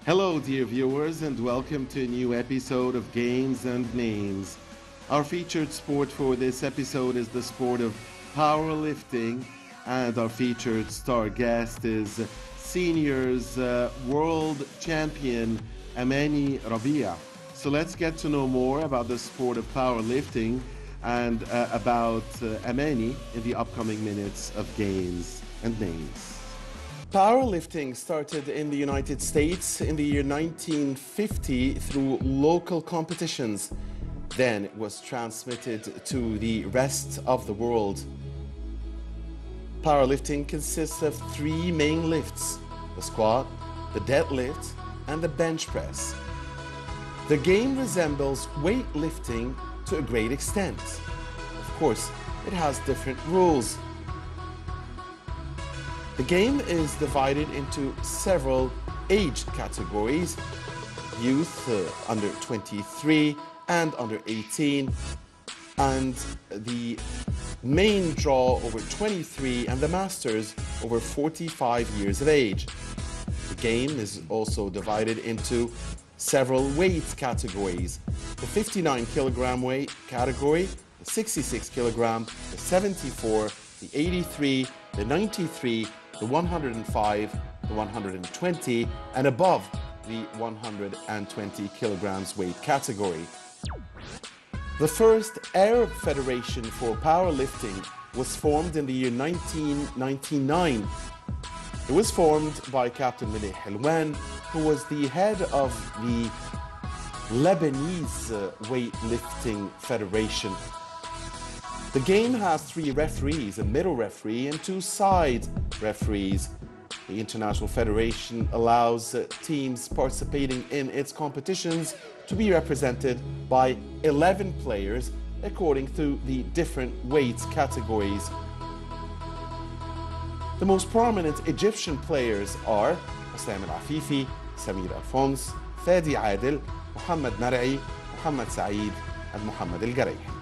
Hello, dear viewers, and welcome to a new episode of Games and Names. Our featured sport for this episode is the sport of powerlifting, and our featured star guest is seniors world champion Amani Rabia. So let's get to know more about the sport of powerlifting and about Amani in the upcoming minutes of Games and Names. Powerlifting started in the United States in the year 1950 through local competitions. Then it was transmitted to the rest of the world. Powerlifting consists of three main lifts: the squat, the deadlift, and the bench press. The game resembles weightlifting to a great extent. Of course, it has different rules. The game is divided into several age categories: youth under 23 and under 18, and the main draw over 23, and the masters over 45 years of age. The game is also divided into several weight categories: the 59 kilogram weight category, the 66 kilogram, the 74, the 83, the 93, the 105, the 120, and above the 120 kilograms weight category. The first Arab Federation for powerlifting was formed in the year 1999. It was formed by Captain Melih Helwan, who was the head of the Lebanese Weightlifting Federation. The game has three referees, a middle referee and two side referees. The International Federation allows teams participating in its competitions to be represented by 11 players according to the different weight categories. The most prominent Egyptian players are Hussam Al-Afifi, Samir Alphonse, Fadi Adel, Mohamed Mar'i, Mohamed Saeed, and Mohamed Al-Garayhi.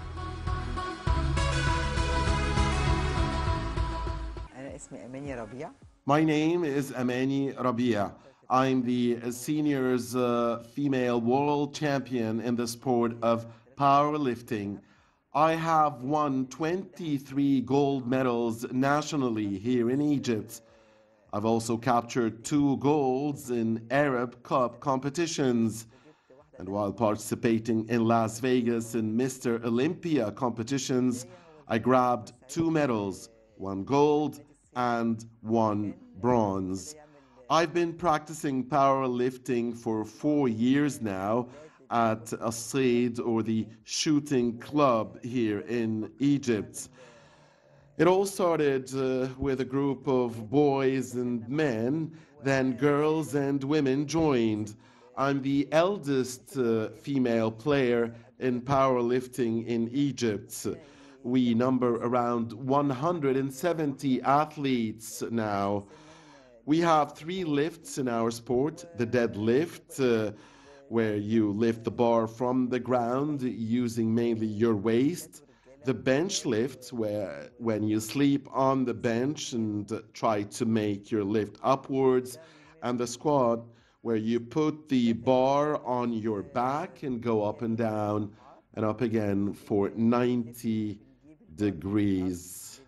My name is Amani Rabia. I'm the seniors female world champion in the sport of powerlifting. I have won 23 gold medals nationally here in Egypt. I've also captured 2 golds in Arab Cup competitions. And while participating in Las Vegas in Mr. Olympia competitions, I grabbed 2 medals, 1 gold and 1 bronze. I've been practicing powerlifting for 4 years now at As-Said, or the shooting club here in Egypt. It all started with a group of boys and men, then girls and women joined. I'm the eldest female player in powerlifting in Egypt. We number around 170 athletes now. We have 3 lifts in our sport: the deadlift, where you lift the bar from the ground using mainly your waist; the bench lift, where when you sleep on the bench and try to make your lift upwards; and the squat, where you put the bar on your back and go up and down and up again for 90 degrees.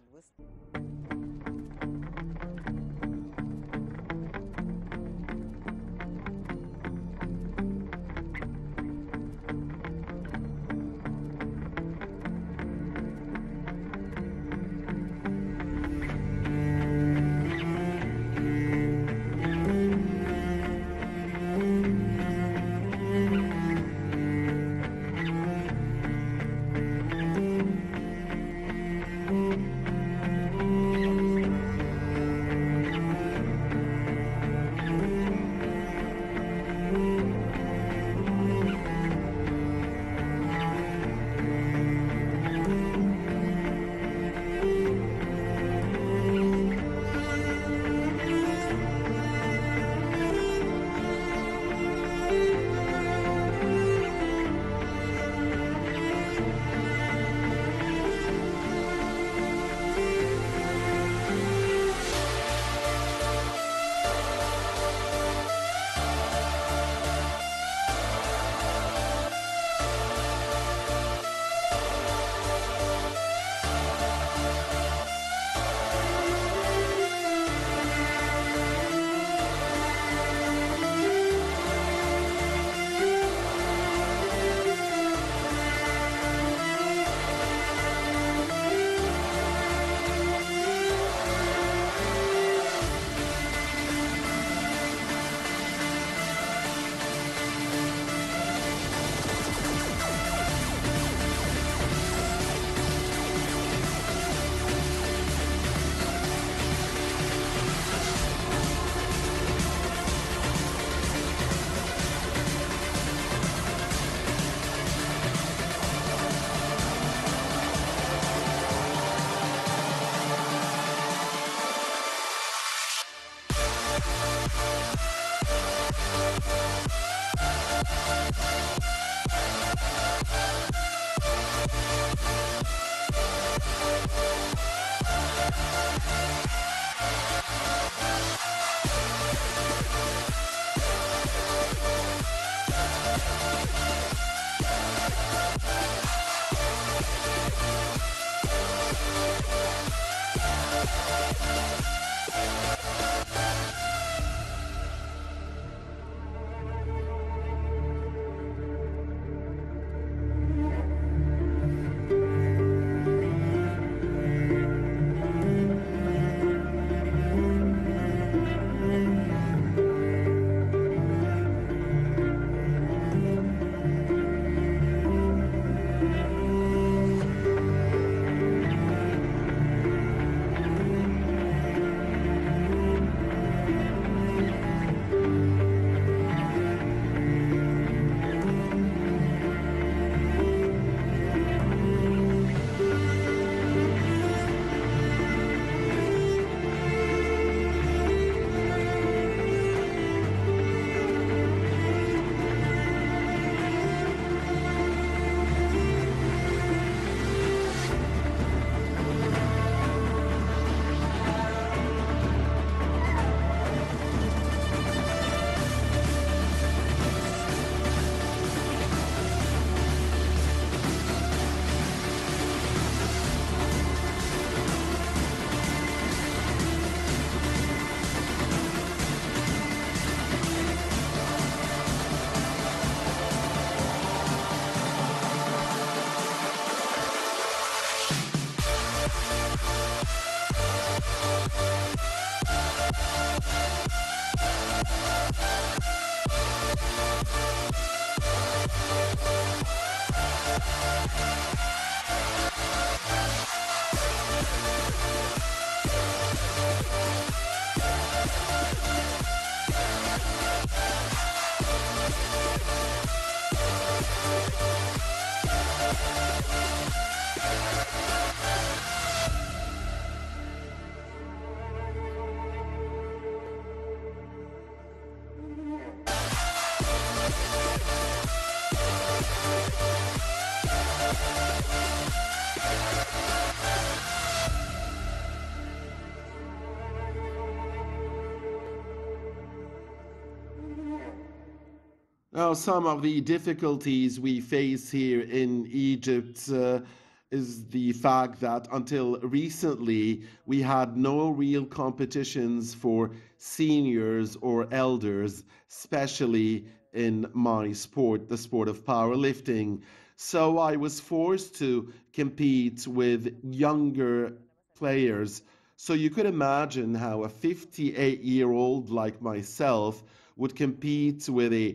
Now, some of the difficulties we face here in Egypt is the fact that until recently we had no real competitions for seniors or elders, especially in my sport, the sport of powerlifting. So I was forced to compete with younger players. So you could imagine how a 58-year-old like myself would compete with a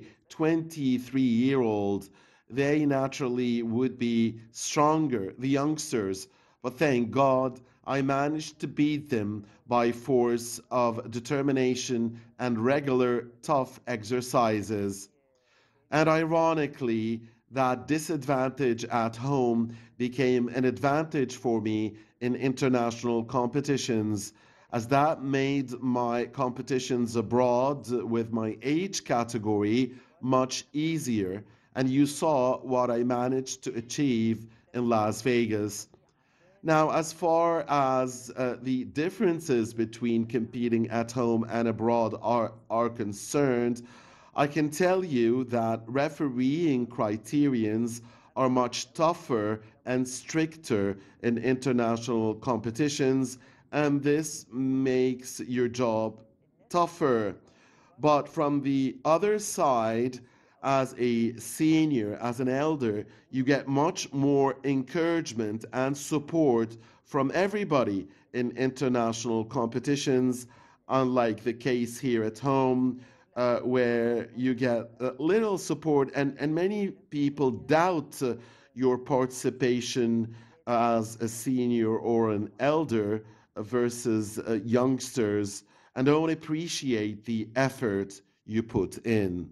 23-year-old. They naturally would be stronger, the youngsters. But thank God I managed to beat them by force of determination and regular tough exercises. And ironically, that disadvantage at home became an advantage for me in international competitions, as that made my competitions abroad with my age category much easier. And you saw what I managed to achieve in Las Vegas. Now, as far as the differences between competing at home and abroad are concerned, I can tell you that refereeing criterions are much tougher and stricter in international competitions, and this makes your job tougher. But from the other side, as a senior, as an elder, you get much more encouragement and support from everybody in international competitions, unlike the case here at home, where you get little support, and many people doubt your participation as a senior or an elder versus youngsters, and don't appreciate the effort you put in.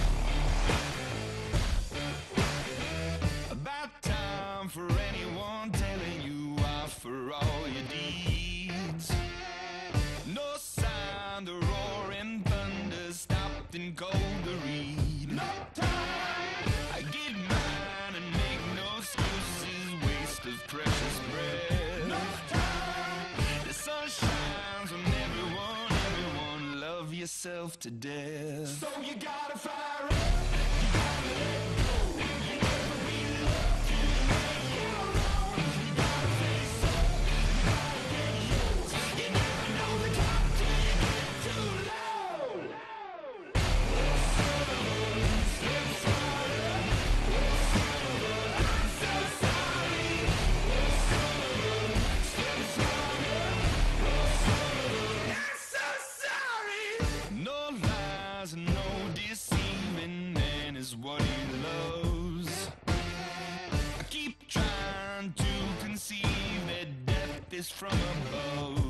About time for anyone yourself to death. So you gotta fire up, you gotta let go. You never be loved, you make your own. You gotta face up, you gotta get yours. You never know the top till you get too low. Steps harder. I'm so sorry. Steps harder. I'm so sorry. No lies and no deceiving, man is what he loves. I keep trying to conceive that death is from above.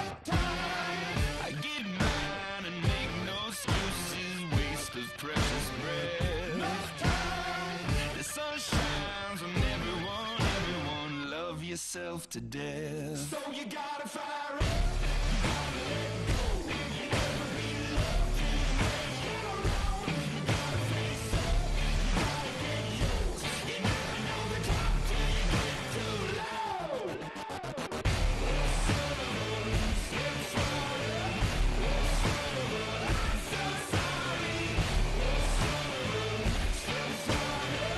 I get mine and make no excuses, waste of precious breath. The sun shines on everyone, everyone, love yourself to death. So you gotta fire up, you gotta let go. You never be loved, you make your own. You gotta face up, you gotta get yours. You never know the top till you get too low. Steps harder. I'm so sorry. Steps harder.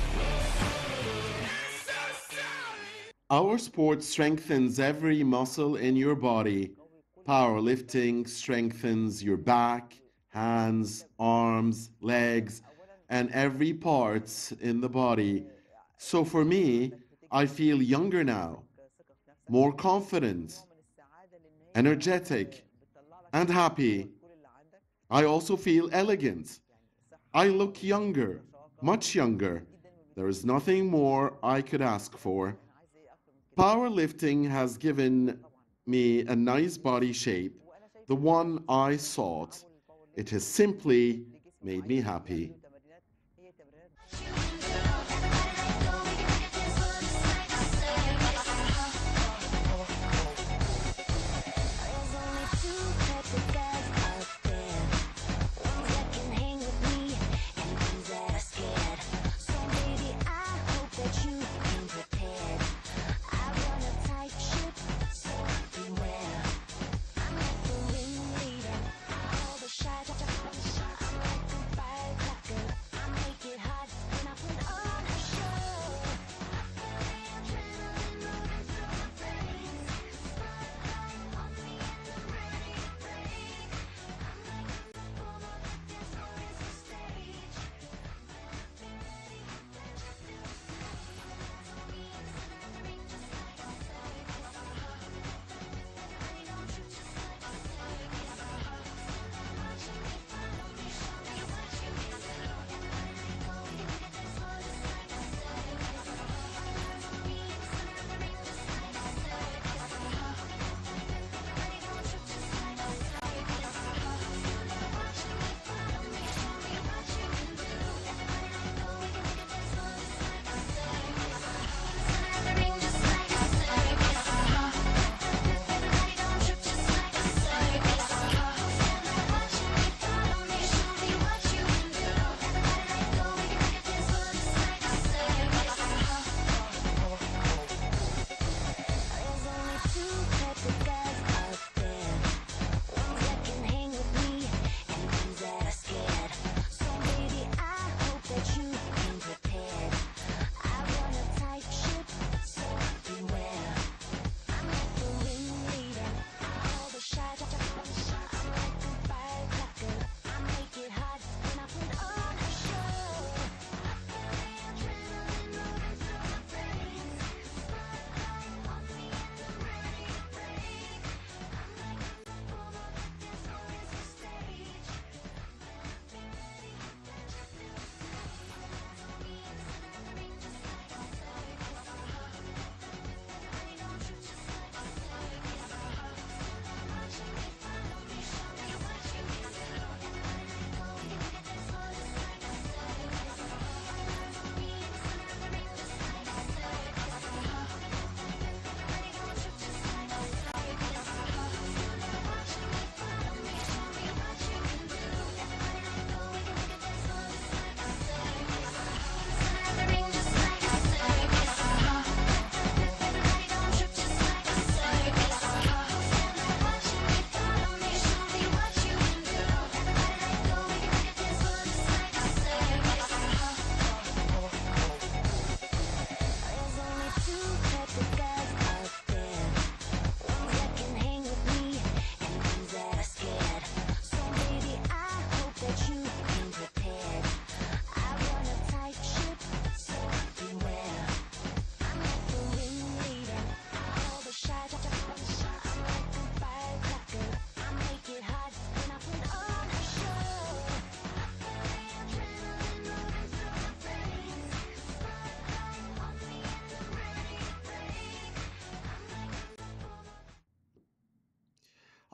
I'm so sorry. Our sport strengthens every muscle in your body. Powerlifting strengthens your back, hands, arms, legs, and every part in the body. So for me, I feel younger now, more confident, energetic, and happy. I also feel elegant. I look younger, much younger. There is nothing more I could ask for. Powerlifting has given me a nice body shape, the one I sought. It has simply made me happy. Shot, I'm like a firecracker.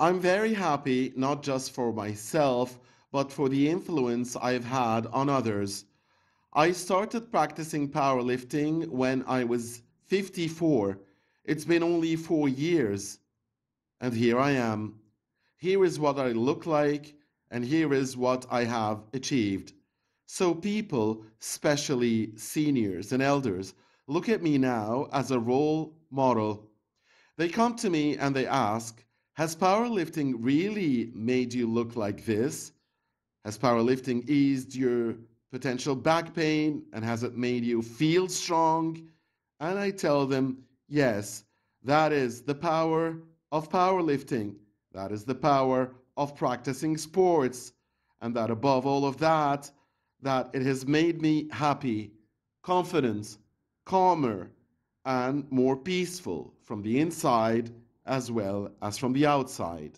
I'm very happy not just for myself, but for the influence I've had on others. I started practicing powerlifting when I was 54. It's been only 4 years, and here I am. Here is what I look like, and here is what I have achieved. So, people, especially seniors and elders, look at me now as a role model. They come to me and they ask, has powerlifting really made you look like this? Has powerlifting eased your potential back pain and has it made you feel strong? And I tell them, yes, that is the power of powerlifting. That is the power of practicing sports. And that above all of that, that it has made me happy, confident, calmer, and more peaceful from the inside as well as from the outside.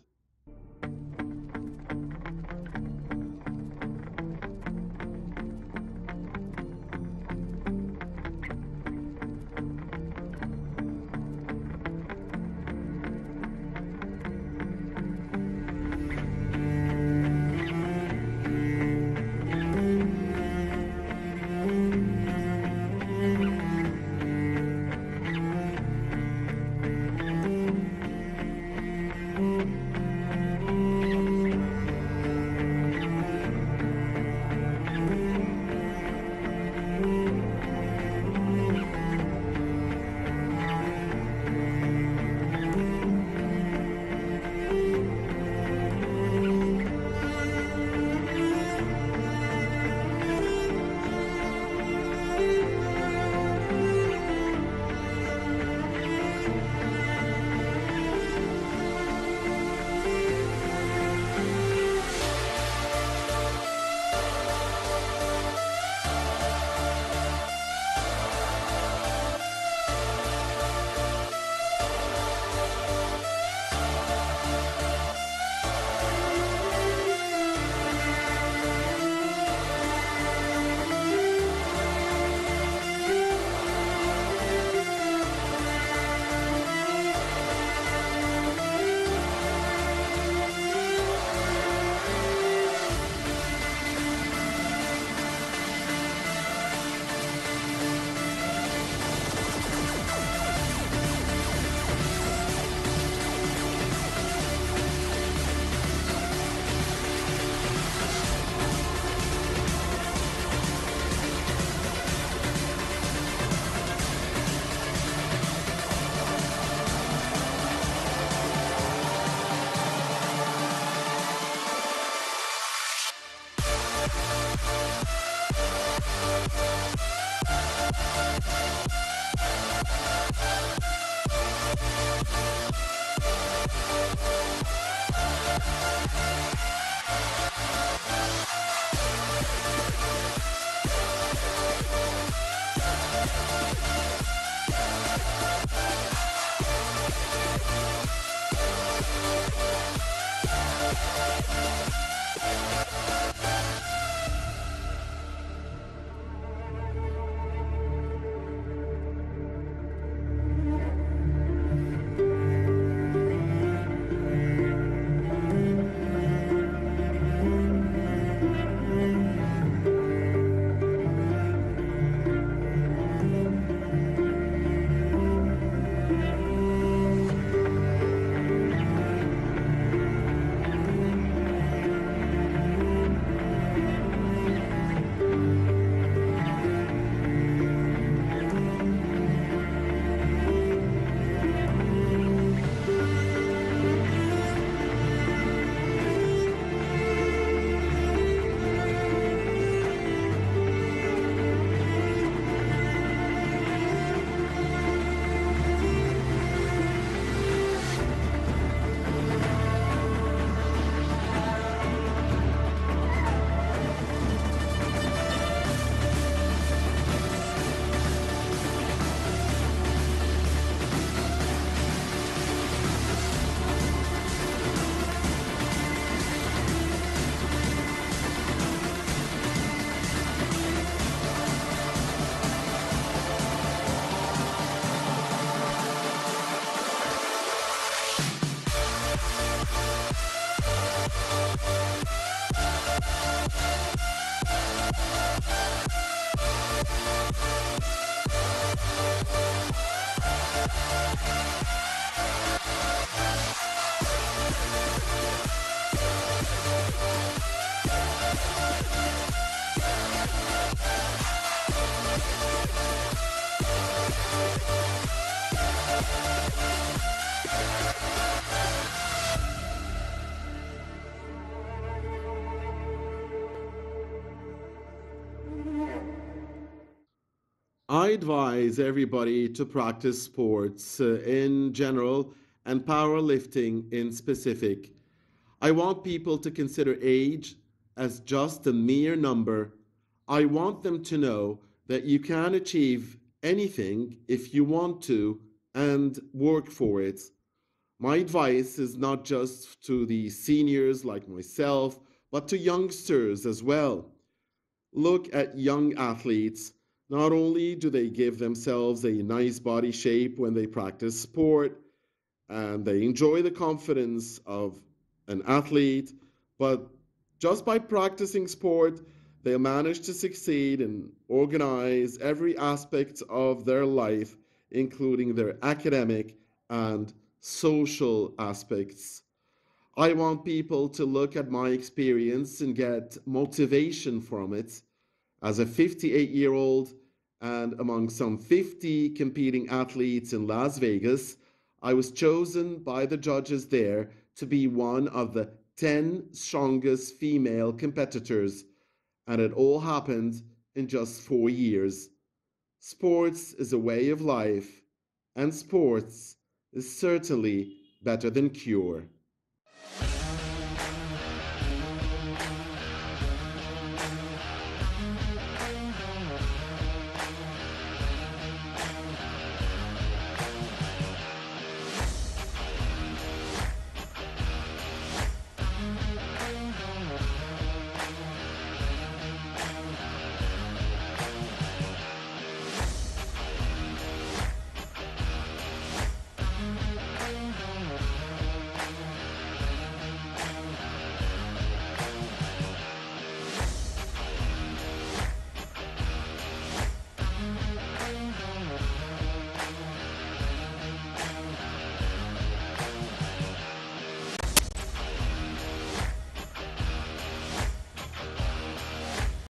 I advise everybody to practice sports in general and powerlifting in specific. I want people to consider age as just a mere number. I want them to know that you can achieve anything if you want to and work for it. My advice is not just to the seniors like myself, but to youngsters as well. Look at young athletes. Not only do they give themselves a nice body shape when they practice sport and they enjoy the confidence of an athlete, but just by practicing sport, they'll manage to succeed and organize every aspect of their life, including their academic and social aspects. I want people to look at my experience and get motivation from it. As a 58-year-old and among some 50 competing athletes in Las Vegas, I was chosen by the judges there to be one of the 10 strongest female competitors, and it all happened in just 4 years. Sports is a way of life, and sports is certainly better than cure.